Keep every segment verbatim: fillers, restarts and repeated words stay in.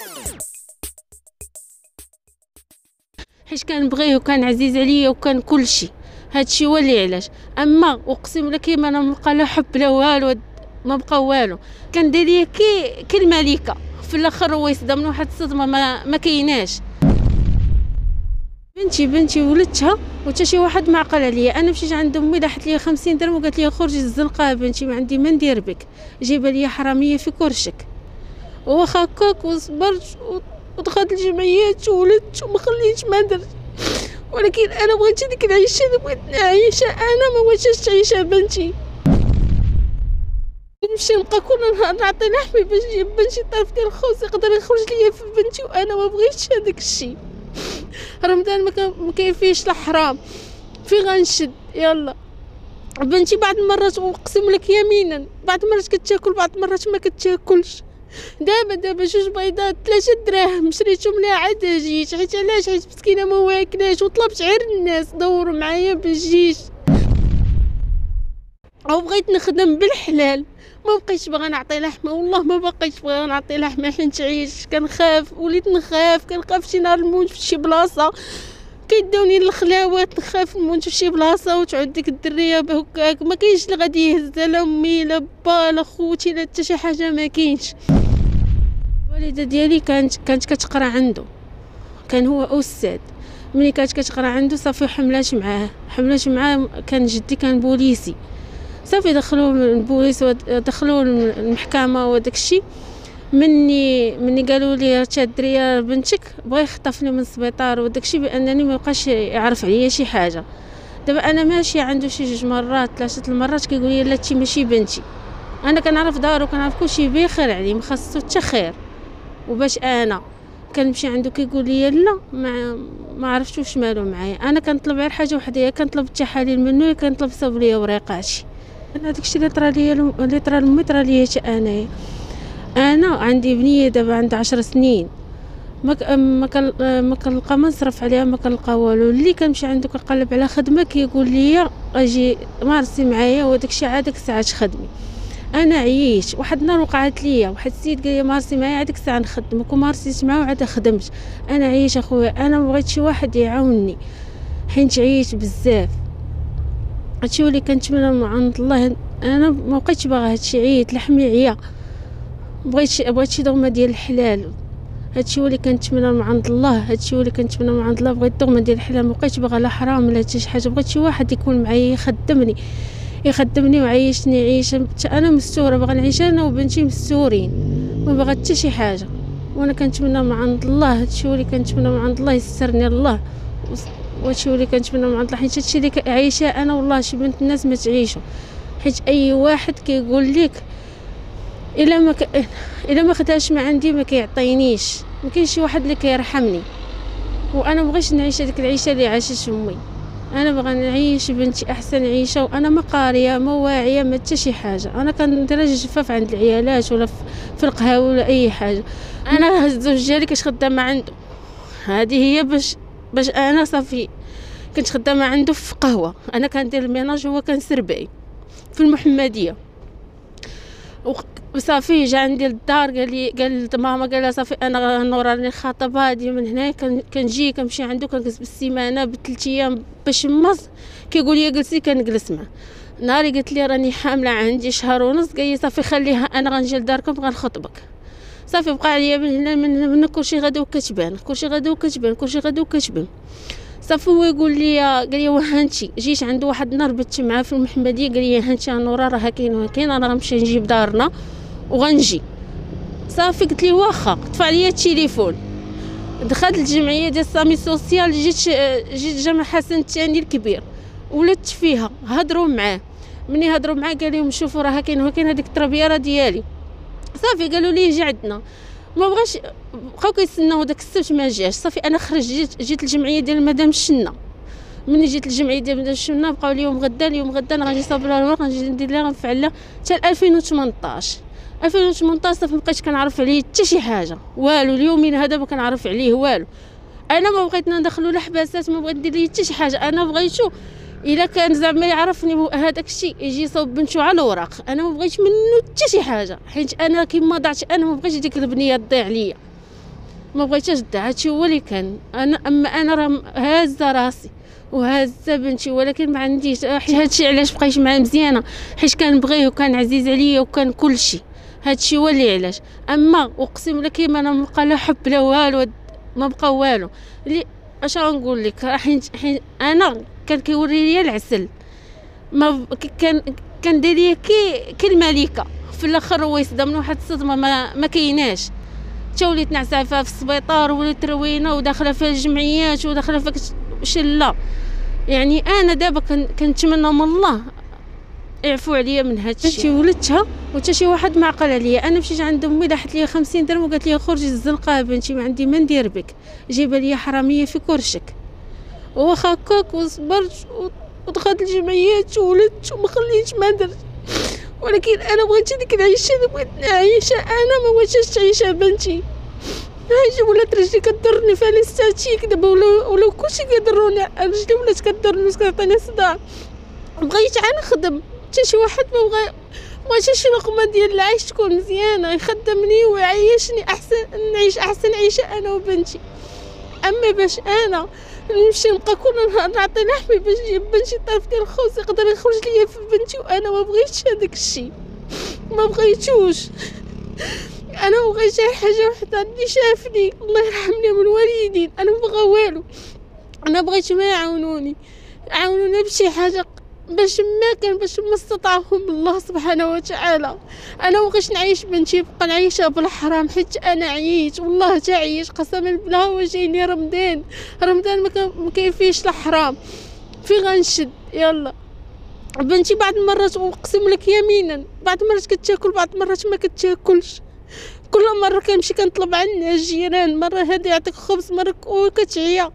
حيت كنبغيه وكان عزيز عليا وكان كلشي. هادشي هو اللي علاش. اما اقسم لك ما انا مبقى لا حب لا والو، ما بقى والو. كندير ليا كي كي الملكه في الاخر هو يصدم من واحد الصدمه ما, ما كايناش. بنتي بنتي ولدتها وتا شي واحد ما عقل عليا. انا مشيت عند امي داحت لي خمسين درهم وقالت لي خرجي الزنقه بنتي ما عندي ما ندير بك، جايبه لي حراميه في كرشك. واخا هكاك وصبرت ودخلت الجمعيات وولدت وما خليتش ما درت، ولكن انا بغيت ديك العيشه اللي بغيت نعيشها انا، ما بغيتش تعيشها بنتي. نمشي نبقى كل نهار نعطي لحمي باش نجيب بنتي طرف ديال الخبز يقدر يخرج ليا في بنتي، وانا ما بغيتش هذاك الشيء. رمضان ما كاين فيهش لا حرام، في غنشد يلا بنتي. بعض المرات اقسم لك يمينا بعض المرات كتاكل بعض المرات ما كتاكلش. دابا دابا جوج بيضات ثلاثة دراهم شريتهم لها عاد جيت، حيت علاش؟ حيت مسكينه ما واكلاش وطلبت غير الناس دوروا معايا باش جيت، او بغيت نخدم بالحلال. ما بقيتش باغا نعطي لحمه، والله ما بقيتش باغا نعطي لحمه حيت عيش كنخاف، وليت نخاف كنخاف شي نهار نموت في شي بلاصه كيداوني للخلاوات، نخاف نموت في شي بلاصه وتعود ديك الدريه بهكاك ما كاينش اللي غادي يهزها، لا امي لا با لا خوتي لا حتى شي حاجه ما كاينش. الوالده ديالي كانت كانت كتقرا عنده، كان هو استاذ. ملي كانت كتقرا عنده صافي حملات معاه حملات معاه كان جدي كان بوليسي، صافي دخلوه البوليس ودخلوه المحكمه وداك الشيء. مني مني قالوا لي هاد الدريه بنتك بغى يخطفني من السبيطار وداك الشيء بانني ما بقاش يعرف عليا شي حاجه. دابا انا ماشيه عنده شي جوج مرات ثلاثه المرات كيقول لي لا انتي ماشي بنتي. انا كنعرف دارو كنعرف كلشي بخير عليه ما خاصو حتى خير، وباش انا كنمشي عنده كيقول لي لا ما ما عرفتش واش مالو معايا. انا كنطلب غير حاجه وحده، كنطلب التحاليل منه، كنطلب صوب ليا وريقاتي. انا داكشي اللي طرا ليا اللي طرا لامي طرا ليا حتى انايا. انا عندي بنيه دابا عندها عشر سنين ما ما كنلقى ما نصرف عليها، ما كنلقى والو. اللي كنمشي عنده كنقلب على خدمه كيقول لي اجي مارسي معايا وداكشي عاد ديك الساعه تخدمي. انا عييت. واحد النهار وقعت ليا واحد السيد قال لي مارسي معايا عاد ديك الساعه نخدمك، ومارسيت معاه وعاد خدمت. انا عييت اخويا، انا بغيت شي واحد يعاونني حيت عييت بزاف. هادشي هو اللي كنتمنى من عند الله. انا ما بقيتش باغا هادشي، عييت لحمي عيا، بغيت بغيت شي دومه ديال الحلال. هادشي هو اللي كنتمنى من عند الله، هادشي هو اللي كنتمنى من عند الله. بغيت دومه ديال الحلال، ما بقيتش باغا لا حرام لا حتى شي حاجه. بغيت شي واحد يكون معايا يخدمني يخدمني وعيشني عيشه انا مستوره، باغا نعيش انا وبنتي مستورين، ما باغا حتى شي حاجه. وانا كنتمنى من عند الله، هادشي هو اللي كنتمنى من عند الله يسرني الله، وهادشي هو اللي كنتمنى من عند الله. حيت هادشي اللي عايشه انا والله شي بنت الناس ما تعيشو. حيت اي واحد كيقول لك الا ما ك... الا ما خداش ما عندي ما كيعطينيش، ما كاينش شي واحد اللي كيرحمني. وانا بغيتش نعيش هذيك العيشه اللي عاشت امي، انا بغا نعيش بنتي احسن عيشه، وانا ما قاريه ما واعيه ما حتى شي حاجه. انا كندير جفاف عند العيالات ولا في القهاوي ولا اي حاجه. انا الزوج ديالي كنت خدامه عنده، هذه هي باش باش انا صافي كنت خدامه عنده في قهوه. انا كندير الميناج وهو كان سربعي في المحمديه. وصافي جا عندي للدار قال لي قال ماما قال لها صافي انا نور راني خاطبه هادي من هنا كنجي كنمشي عنده كنجلس بالسيمانه بثلاث ايام باش مص. كيقول لي جلسي كنجلس معاه. نهار قلت لي راني حامله عندي شهر ونص، قال لي صافي خليها انا غنجي لداركم غنخطبك. صافي بقى عليا من هنا من هنا كلشي غدا وكتبان كلشي غدا وكتبان كلشي غدا وكتبان. صافي هو يقول لي قال لي وهانتي جيت عنده واحد النهار بت معاه في المحمديه، قال لي هانتي نورا راه كاين وكاين انا غنمشي نجيب دارنا وغنجي. صافي قلت لي واخا. طفى عليا التليفون، دخلت الجمعيه ديال سامي سوسيال، جيت جيت جامع حسن الثاني الكبير ولدت فيها. هضروا معاه، مني هضروا معاه قال لهم شوفوا راه كاين وكاين هذيك التربيه راه ديالي. صافي قالوا لي جي عندنا، ما بغاش بقاو كيستناو داك السبت ما جاش. صافي انا خرجت جيت, جيت الجمعيه ديال مدام الشنه. مني جيت الجمعيه ديال مدام الشنه بقاو اليوم غدا اليوم غدا انا غنجي صابر لها الورق غنجي ندير لها غنفعل لها حتى ألفين وثمنطاش. ألفين وثمنطاش صافي مابقيتش كنعرف عليه حتى شي حاجه والو. اليومين هذا ما كنعرف عليه والو. انا ما بغيت ندخلو لا حباسات، ما بغيت ندير ليه حتى شي حاجه. انا بغيتو الا كان زعما يعرفني هذاك الشيء يجي يصوب بنتو على الوراق. انا ما بغيتش منه حتى شي حاجه، حيت انا كيما ضعت انا ما بغيتش ديك البنيه تضيع ليا. ما بغيتهاش دعا، هادشي هو اللي كان. انا اما انا راه هازه راسي وهازه بنتي، ولكن ما عنديش. هادشي علاش بقيت معاه مزيانه، حيت كنبغيه وكان عزيز عليا وكان كلشي. هادشي هو اللي علاش. اما اقسم لك ما انا مبقى لا حب لا والو، ما بقى والو. اللي اش غنقول لك، حيت حين انا كان كيوري ليا العسل، ما كان كان داير ليا كي كي الملكه. في الاخر هو يصدم من واحد الصدمه ما, ما كايناش. تا وليت نعسافه في السبيطار، وليت روينه وداخله في الجمعيات وداخله في شله. يعني انا دابا كنتمنى من الله يعفو عليا من هادشي. شي ولدتها وتا شي واحد ما عقل عليا. انا مشيت عند امي داحت لي خمسين درهم وقالت لي خرجي الزنقه بنتي، ما عندي ما ندير بك، جايبه لي حراميه في كرشك. واخا هكاك وصبرت ودخلت الجمعيات وولدت وما خليتش ما درت. ولكن انا بغيت ديك العيشه اللي بغيت نعيشها انا، ما بغيتش تعيشها بنتي. حاجه ولات رجلي كضرني في الاستاتيك دابا، ولا ولا كلشي كيضروني، رجلي ولات كضرني وكتعطيني صداع. بغيت عا نخدم، حتى شي واحد ما بغى بغيت شي لقمه ديال العيش تكون مزيانه، يخدمني ويعيشني احسن، نعيش احسن عيشه انا وبنتي. اما باش انا نمشي نبقى كل نهار نعطي لحمي باش نجيب بنتي طرف ديال الخبز يقدر يخرج ليا في بنتي، وانا ما بغيتش هذاك الشيء، ما بغيتوش. انا بغيت حاجه وحده اللي شافني الله يرحمني من الوالدين، انا ما بغا والو. انا بغيت ما يعاونوني، يعاونوني بشي حاجه باش ما كان، باش ما استطاعهم الله سبحانه وتعالى. انا ما بغيتش نعيش بنتي بقى نعيشها بالحرام، حيت انا عييت والله تا عييت قسما بالله. وجايني رمضان، رمضان ما كاين فيهش الحرام، في غنشد يلا بنتي. بعض المرات اقسم لك يمينا، بعض المرات كتاكل بعض المرات ما كتاكلش. كل مره كنمشي كنطلب عندنا الجيران، مره هذا يعطيك خبز، مره وكتعيا.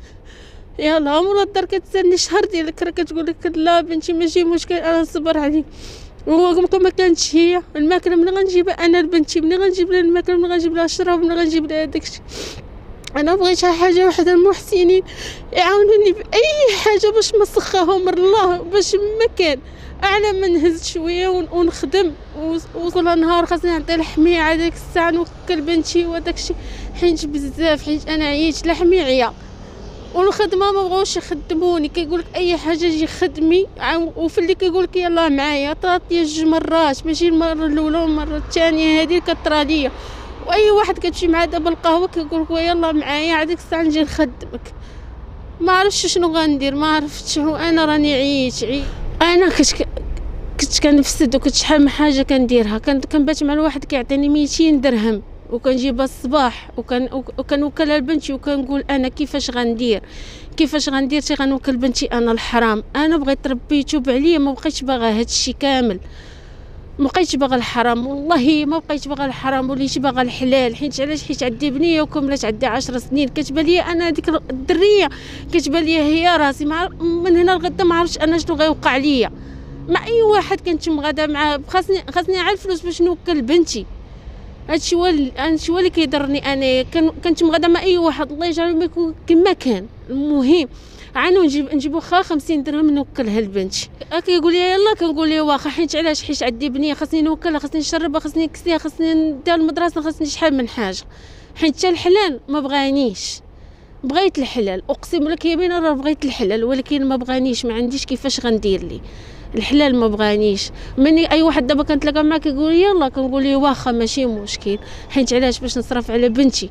يلا مرا الدار كتسالني شهر ديال الكرا، كتقول لك لا بنتي ماشي مشكل انا نصبر عليك. ومكون ما كانتش هي الماكله منين غنجيبها انا لبنتي، منين غنجيب لها الماكله، منين غنجيب لها الشراب، منين غنجيب لها داكشي. انا بغيت حاجه وحده، المحسنين يعاونوني باي حاجه باش ما سخاهم الله، باش ما كان اعلى ما نهز شويه ونخدم. وكل نهار خاصني نعطي لحمي على ديك الساعه نوكل بنتي وداكشي، حيت بزاف، حيت انا عييت لحمي عيا. والخدمه ما بغاوش يخدموني، كيقولك اي حاجه جي خدمي، وفي اللي كيقولك يلاه معايا. طرات لي جوج مرات، ماشي المره الاولى والمره الثانيه، هذه كطرا ليا. واي واحد كتمشي معاه دابا القهوه كيقولك يلاه معايا هذيك الساعه نجي نخدمك. ما عرفتش شنو غندير، ما عرفتش. انا راني عييت عييت. انا كنت كنت كنفسد وكنت شحال من حاجه كنديرها. كنبات مع الواحد كيعطيني ميتين درهم وكنجيبها الصباح، وكان وكنوكلها لبنتي، وكنقول انا كيفاش غندير كيفاش غندير تي غنوكل بنتي انا الحرام. انا بغيت ربي يتوب عليا، ما بقيتش باغا هادشي كامل، ما بقيتش باغا الحرام، والله ما بقيت باغا الحرام، وليت باغا الحلال. حيت علاش؟ حيت عندي بنيه وكملت عندي عشر سنين، كتبان لي انا هذيك الدريه كتبان لي هي راسي. من هنا لغدا ما عرفتش انا شنو غيوقع ليا مع اي واحد كنت مغادا معاه. خاصني خاصني على الفلوس باش نوكل بنتي. هادشي هو هادشي هو اللي كيضرني. انا كنت مغادا مع اي واحد، الله يجعل ما يكون كما كان. المهم عانو نجيب نجيب واخا خمسين درهم نوكلها لبنتي. كيقول لي يلا، كنقول ليه واخا، حيت علاش؟ حيت عندي بنيه خاصني نوكلها، خاصني نشربها، خاصني نكسيها، خاصني نديها للمدرسه، خاصني شحال من حاجه. حيت حتى الحلال ما بغانيش، بغيت الحلال اقسم لك يمينا راه بغيت الحلال، ولكن ما بغانيش، ما عنديش كيفاش غندير لي الحلال، ما بغانيش. مني اي واحد دابا كنتلاقى معاه كيقول لي يلا، كنقول ليه واخا ماشي مشكل. حيت علاش؟ باش نصرف على بنتي.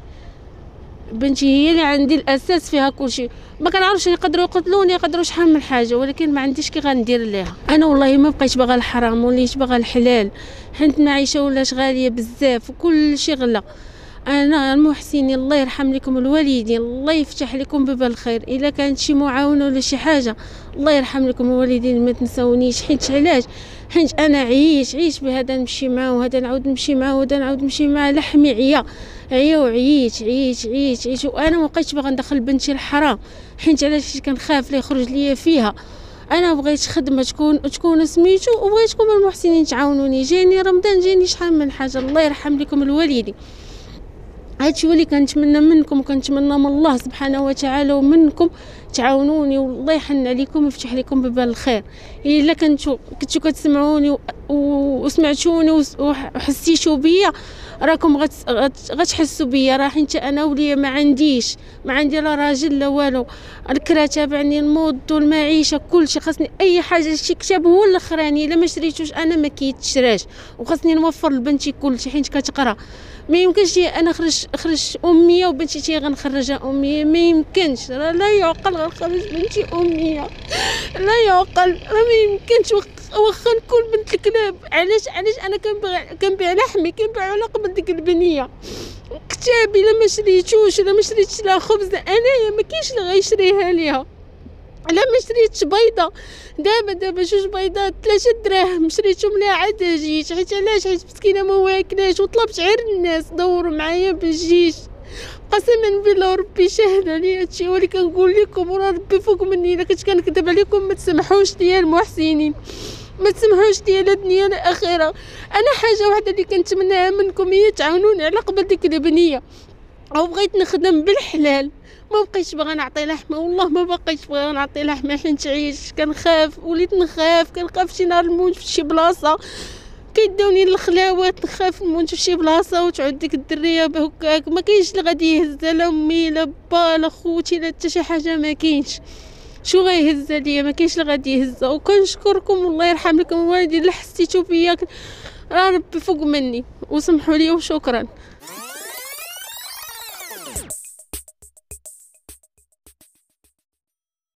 بنتي هي اللي عندي الاساس فيها كلشي. ما كنعرفش يقدروا يقتلوني، يقدروا شحال من حاجه، ولكن ما عنديش كي غندير ليها. انا والله ما بقيتش باغا الحرام، وليت باغا الحلال، حيت المعيشه ولات غاليه بزاف وكل شيء غلا. انا المحسنين الله يرحم لكم الوالدين، الله يفتح لكم باب الخير. الا كانت شي معاونه ولا شي حاجه الله يرحم لكم الوالدين، ما تنسونيش. حيت علاش؟ حيت انا عييت عييت بهذا نمشي معاه وهذا نعاود نمشي معاه وهذا نعاود نمشي معاه، لحمي عيا عيا وعييت عييت عييت عييت. وانا ما بقيتش باغا ندخل بنتي الحرام. حيت علاش؟ كنخاف لا يخرج ليا فيها. انا بغيت خدمه تكون تكون سميتو، وبغيتكم المحسنين تعاونوني. جاني رمضان، جاني شحال من حاجه، الله يرحم لكم الوالدين. هادشي هو اللي كنتمنى منكم، وكنتمنى من الله سبحانه وتعالى ومنكم تعاونوني، والله يحن عليكم ويفتح لكم باب الخير. الا كنتو كنتو كتسمعوني وسمعتوني وحسيتوا بيا راكم غت... غت... غتحسوا بيا. راه حيت انا وليا ما عنديش ما عندي لا راجل لا والو، الكرا تابعني الموض والمعيشه كلشي، خاصني اي حاجه. شي كتاب هو الاخراني الا ما شريتوش انا ما كيتشراش، وخاصني نوفر لبنتي كلشي حيت كتقرا. ما يمكنش انا خرج خرج اميه وبنتي تي غنخرجها اميه، ما يمكنش، راه لا يعقل غنخرج بنتي اميه، لا يعقل، راه ما يمكنش. واخا نكون بنت الكلاب، علاش علاش انا كنبيع كنبيع لحمي كنبيعو على قبل ديك البنيه. كتابي الا ما شريتوش الا ما شريتش لها خبز انايا ما كاينش اللي غيشريها ليها. الا ما شريتش بيضه دابا دابا جوج بيضات ثلاثة دراهم شريتهم لها عاد جيت، حيت علاش حيت مسكينه ما واكلاش، وطلبت غير الناس دوروا معايا بالجيش. قسما بالله ربي شاهد عليا هادشي، ولي كنقول لكم وراه ربي فوق مني، الا كنت كنكذب عليكم ما تسمحوش ليا المحسنين، ما تسمحوش ليا لا الدنيا لا الاخره. انا حاجه واحده اللي كنتمناها منكم هي تعاونوني على قبل ديك البنيه، او بغيت نخدم بالحلال. ما بقيتش باغا نعطي لحمه، والله ما بقيتش باغا نعطي لحمه حيت تعيش. كنخاف، وليت نخاف كنخاف شي نهار نموت في شي بلاصه، كيداوني للخلاوات، نخاف نموت في شي بلاصه وتعود ديك الدريه بهكاك. ما كاينش اللي غادي يهزها، لا امي لا با لا خوتي لا حتى شي حاجه، ما كاينش شو غيهز ليا، ما كاينش اللي غادي يهزها. وكنشكركم والله يرحم لكم الوالدين اللي حسيتوا بيا، راه ربي فوق مني، وسمحوا لي وشكرا.